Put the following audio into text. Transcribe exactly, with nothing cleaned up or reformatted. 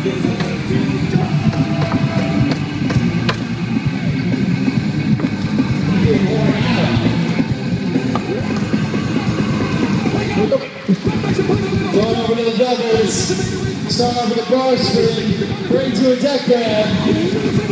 Going over to the doubles. Start off with a bar screen. Bring to a deck pad.